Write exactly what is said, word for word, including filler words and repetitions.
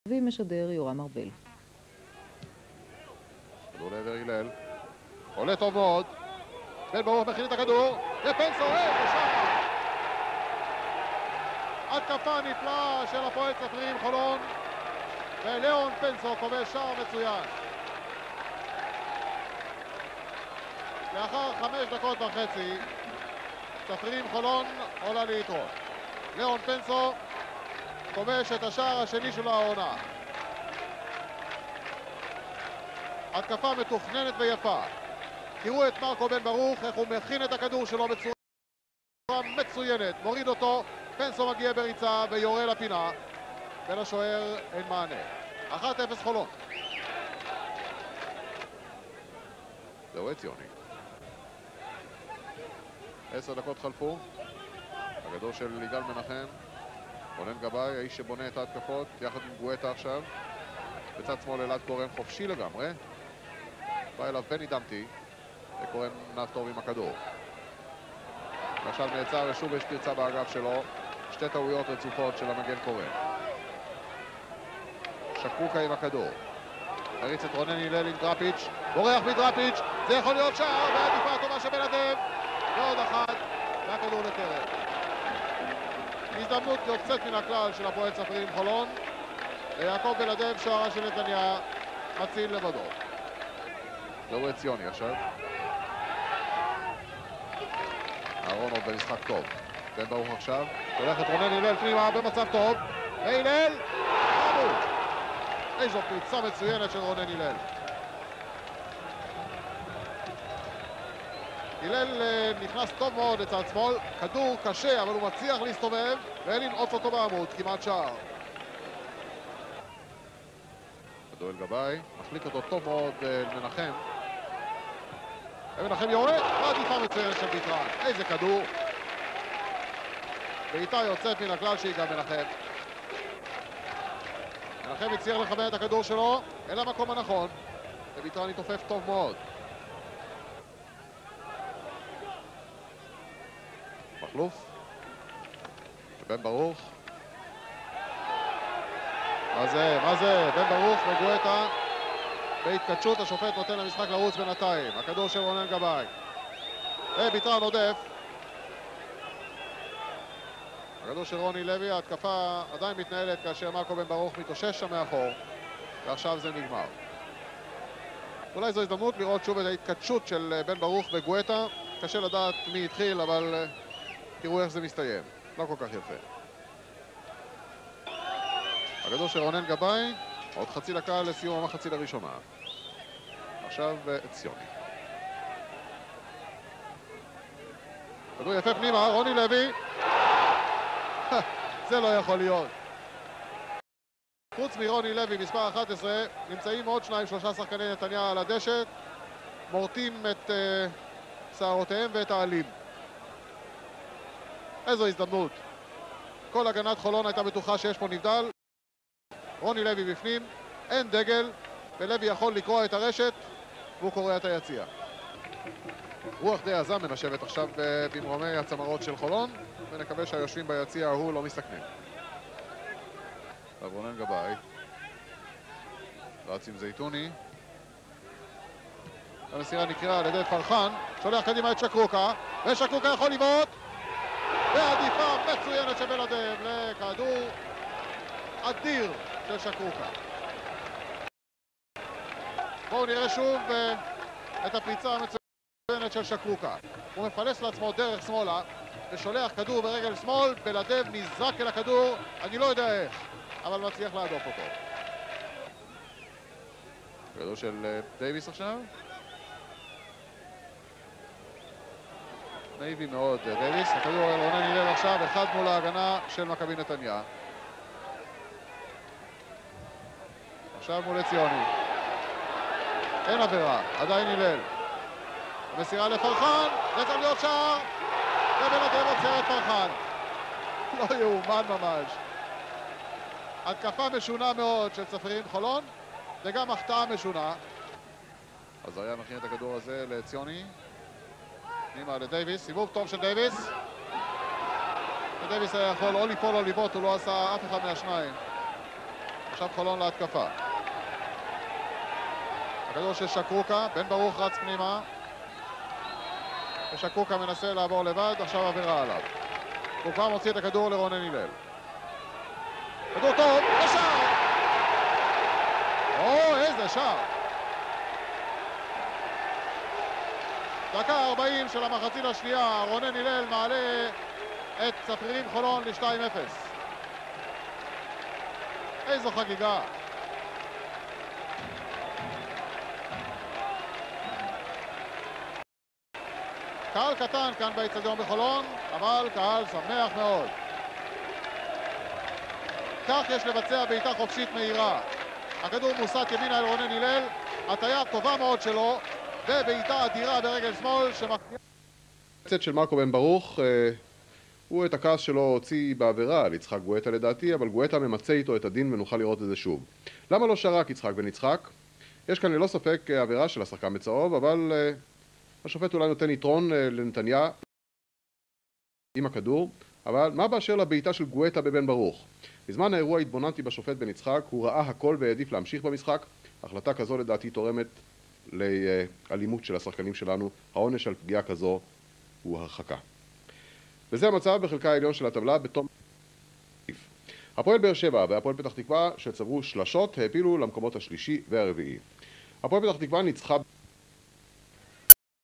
ומשדר יורם ארבל. כדור לעבר הלל. עולה טוב מאוד. בן ברוך מכין את הכדור. ופנסו אוהב ושם. התקפה נפלאה של הפועל צפרים חולון. וליאון פנסו כובש שער מצוין. לאחר חמש דקות וחצי, צפרים חולון עולה ליתרון. ליאון פנסו כובש את השער השני של העונה. התקפה מתוכננת ויפה. תראו את מרקו בן ברוך, איך הוא מכין את הכדור שלו בצורה מצוינת. מוריד אותו, פנסו מגיע בריצה ויורה לפינה. ולשוער אין מענה. אחת אפס חולון. זהו עציוני. עשר דקות חלפו. הגדול של יגאל מנחם. רונן גבאי, האיש שבונה את ההתקפות, יחד עם גואטה עכשיו. בצד שמאל אלעד קורן חופשי לגמרי. בא אליו בני דמתי, וקורן נף טוב עם הכדור. עכשיו נעצר ושוב יש פרצה באגף שלו. שתי טעויות רצופות של המגן קורן. שקוקה עם הכדור. הריץ את רונן הלל עם דראפיץ'. בורח מדראפיץ'. זה יכול להיות שער, והעדיפה הטובה של בלעדיו. ועוד אחת, והכדור לקרן. הזדמנות יוצאת מן הכלל של הפועל צפרים חולון. ויעקב בלעדיו, שוערה של נתניה, מציל לבדו. זהו עציוני עכשיו. אהרונוב במשחק טוב. בן ברוך עכשיו. הולך את רונן הלל פנימה במצב טוב. והלל! חמוד! איזו פריצה מצוינת של רונן הלל. הלל נכנס טוב מאוד לצד שמאל. כדור קשה, אבל הוא מצליח להסתובב ולנעוץ אותו בעמוד, כמעט שער. כדור אל גבאי, מחליק אותו טוב מאוד למנחם. ומנחם יורה, ועדיפה מצוינת של ביטרן. איזה כדור. בעיטה יוצאת מן הכלל שיגאל מנחם. מנחם הצליח לכוון את הכדור שלו אל המקום הנכון. וביטרן התעופף טוב מאוד. מחלוף. בן ברוך. מה זה? מה זה? בן ברוך וגואטה. בהתקדשות השופט נותן למשחק לרוץ בינתיים. הכדור של רונן גבאי. וביטרן עודף. הכדור של רוני לוי, ההתקפה עדיין מתנהלת כאשר מרקו בן ברוך מתאושש שם מאחור. ועכשיו זה נגמר. אולי זו הזדמנות לראות שוב את ההתקדשות של בן ברוך וגואטה. קשה לדעת מי התחיל, אבל תראו איך זה מסתיים. לא כל כך יפה. הכדור של רונן גבאי, עוד חצי דקה לסיום המחצית הראשונה. עכשיו ציוני. כדור יפה פנימה, רוני לוי. זה לא יכול להיות. חוץ מרוני לוי, מספר אחת עשרה, נמצאים עוד שניים, שלושה שחקני נתניה על הדשת, מורטים את uh, שערותיהם ואת העלים. איזו הזדמנות. כל הגנת חולון הייתה בטוחה שיש פה נבדל. רוני לוי בפנים, אין דגל, ולוי יכול לקרוא את הרשת, והוא קורא את היציע. רוח די עזה מנשבת עכשיו במרומי הצמרות של חולון, ונקווה שהיושבים ביציע ההוא לא מסתכנים. רונן גבאי. רץ עם זייתוני. המסירה נקראה על ידי פרחן, שולח קדימה את שקרוקה, ושקרוקה יכול לבעוט, ועדיפה מצוינת של בלעדיו לכדור אדיר של שקרוקה. בואו נראה שוב את הפריצה המצוינת של שקרוקה. הוא מפלס לעצמו דרך שמאלה, ושולח כדור ברגל שמאל, בלעדיו נזרק אל הכדור, אני לא יודע איך, אבל מצליח להדוף אותו. כדור של דייביס עכשיו. נאיבי מאוד דייביס, הכדור על רונן הלל עכשיו, אחד מול ההגנה של מכבי נתניה. עכשיו מול עציוני. אין עבירה, עדיין הלל. המסירה לפרחן, זה צריך להיות שער, ובלעדיו עוצר את פרחן. לא יאומן ממש. התקפה משונה מאוד של צפרים חולון, וגם החטאה משונה. אז היה מכין את הכדור הזה לציוני. פנימה לדייביס, סיבוב טוב של דייביס. ודייביס היה יכול או ליפול או לבעוט, הוא לא עשה אף אחד מהשניים. עכשיו חולון להתקפה. הכדור של שקרוקה, בן ברוך רץ פנימה. ושקרוקה מנסה לעבור לבד, עכשיו עבירה עליו. הוא כבר מוציא את הכדור לרונן הלל. כדור טוב, לשער! או, איזה שער! דקה ארבעים של המחצית השנייה, רונן הלל מעלה את צפרירים חולון ל-שתיים אפס. איזו חגיגה! קהל קטן כאן באצטדיון בחולון, אבל קהל שמח מאוד. כך יש לבצע בעיטה חופשית מהירה. הכדור מוסט ימינה אל רונן הלל, הטיה טובה מאוד שלו, ובעיטה אדירה ברגל שמאל שמכניעה... הצאת של מרקו בן ברוך, הוא את הכעס שלו הוציא בעבירה על יצחק גואטה לדעתי, אבל גואטה ממצא איתו את הדין ונוכל לראות את זה שוב. למה לא שרק יצחק בן יצחק? יש כאן ללא ספק עבירה של השחקן בצהוב, אבל השופט אולי נותן יתרון לנתניה עם הכדור, אבל מה באשר לבעיטה של גואטה בבן ברוך? בזמן האירוע התבוננתי בשופט בן יצחק, הוא ראה הכל והעדיף להמשיך במשחק. החלטה כזו לדעתי תורמת לאלימות של השחקנים שלנו. העונש על פגיעה כזו הוא הרחקה. וזה המצב בחלקה העליון של הטבלה בתום... הפועל באר שבע והפועל פתח תקווה שצברו שלשות העפילו למקומות השלישי והרביעי. הפועל פתח תקווה ניצחה